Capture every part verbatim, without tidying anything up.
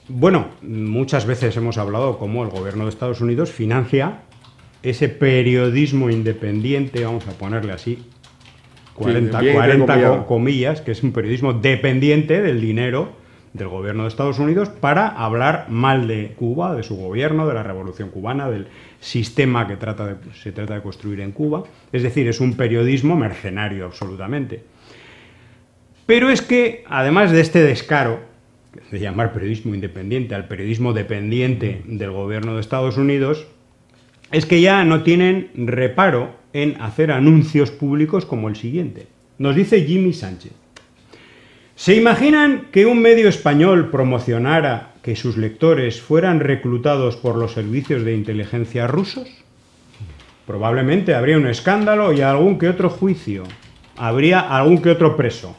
Bueno, muchas veces hemos hablado cómo el gobierno de Estados Unidos financia ese periodismo independiente, vamos a ponerle así, cuarenta, sí, cuarenta comillas, que es un periodismo dependiente del dinero del gobierno de Estados Unidos para hablar mal de Cuba, de su gobierno, de la revolución cubana, del sistema que trata de, se trata de construir en Cuba. Es decir, es un periodismo mercenario absolutamente. Pero es que, además de este descaro de llamar periodismo independiente al periodismo dependiente del gobierno de Estados Unidos, es que ya no tienen reparo en hacer anuncios públicos como el siguiente. Nos dice Jimmy Sánchez: ¿se imaginan que un medio español promocionara que sus lectores fueran reclutados por los servicios de inteligencia rusos? Probablemente habría un escándalo y algún que otro juicio. Habría algún que otro preso.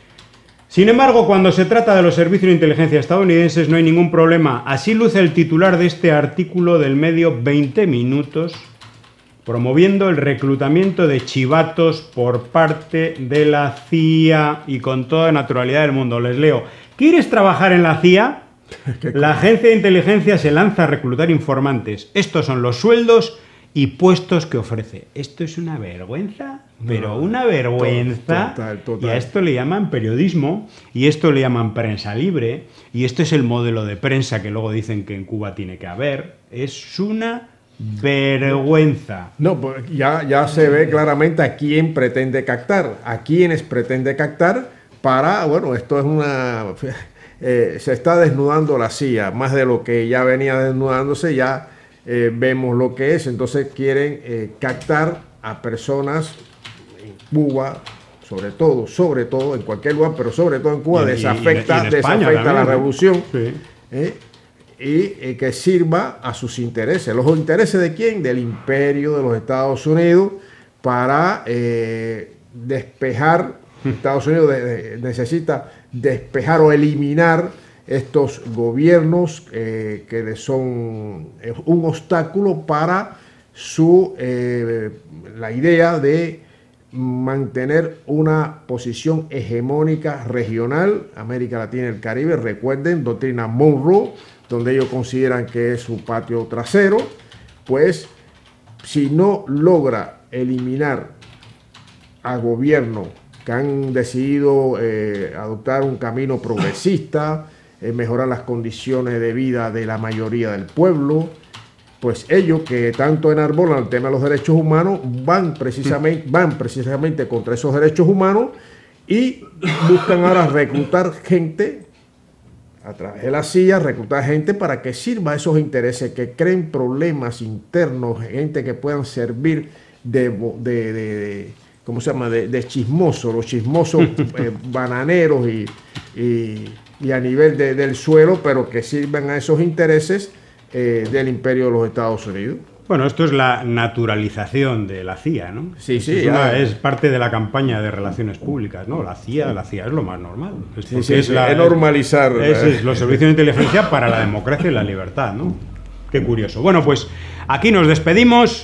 Sin embargo, cuando se trata de los servicios de inteligencia estadounidenses no hay ningún problema. Así luce el titular de este artículo del medio veinte minutos, promoviendo el reclutamiento de chivatos por parte de la C I A y con toda naturalidad del mundo. Les leo: ¿quieres trabajar en la C I A? La agencia de inteligencia se lanza a reclutar informantes. Estos son los sueldos y puestos que ofrece. Esto es una vergüenza, pero no, una vergüenza. Total, total. Y a esto le llaman periodismo, y esto le llaman prensa libre, y esto es el modelo de prensa que luego dicen que en Cuba tiene que haber. Es una vergüenza. No, pues ya, ya se ve claramente a quién pretende captar, a quiénes pretende captar para, bueno, esto es una... Eh, se está desnudando la C I A, más de lo que ya venía desnudándose, ya eh, vemos lo que es. Entonces quieren eh, captar a personas en Cuba, sobre todo, sobre todo, en cualquier lugar, pero sobre todo en Cuba, y, desafecta, y, y en desafecta también, la revolución. Sí. Eh, y eh, que sirva a sus intereses. ¿Los intereses de quién? Del imperio de los Estados Unidos, para eh, despejar. Estados Unidos de, de, necesita despejar o eliminar estos gobiernos eh, que le son eh, un obstáculo para su eh, la idea de mantener una posición hegemónica regional, América Latina y el Caribe. Recuerden, doctrina Monroe, donde ellos consideran que es su patio trasero. Pues si no logra eliminar a gobierno que han decidido eh, adoptar un camino progresista, eh, mejorar las condiciones de vida de la mayoría del pueblo, pues ellos que tanto enarbolan el tema de los derechos humanos van precisamente, van precisamente contra esos derechos humanos y buscan ahora reclutar gente a través de la C I A, reclutar gente para que sirva a esos intereses, que creen problemas internos, gente que puedan servir de... de, de, de ¿cómo se llama?, de, de chismosos, los chismosos eh, bananeros y, y, y a nivel de, del suelo, pero que sirvan a esos intereses eh, del imperio de los Estados Unidos. Bueno, esto es la naturalización de la C I A, ¿no? Sí, sí. Es, una, es parte de la campaña de relaciones públicas, ¿no? La C I A, la C I A es lo más normal. Es, sí, sí, es, sí, la, es normalizar. Es, es los servicios de inteligencia para la democracia y la libertad, ¿no? Qué curioso. Bueno, pues aquí nos despedimos.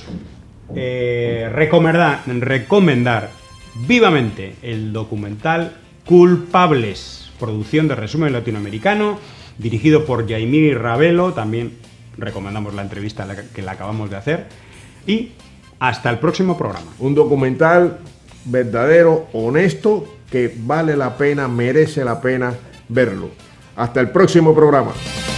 Eh, recomendar, recomendar vivamente el documental Culpables, producción de Resumen Latinoamericano, dirigido por Jaimir Ravelo. También recomendamos la entrevista que le acabamos de hacer. Y hasta el próximo programa. Un documental verdadero, honesto, que vale la pena, merece la pena verlo. Hasta el próximo programa.